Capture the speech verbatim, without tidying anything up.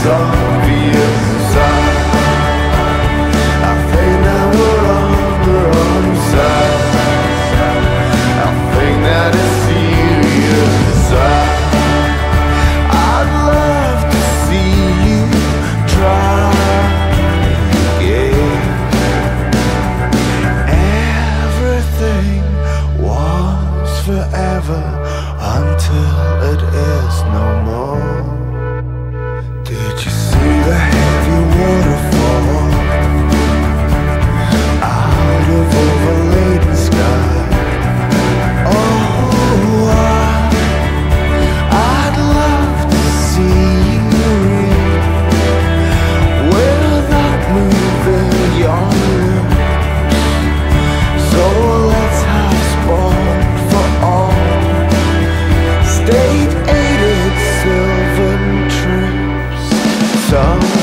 obvious. I, I think that we're on the wrong side. I think that it's serious. I, I'd love to see you try. Yeah. Everything was forever until it is no more. Did you see the heavy waterfall out of overladen sky? Oh, I, I'd love to see you read without moving your lips. So let's have sport for all. State-aided sylvan trips. Some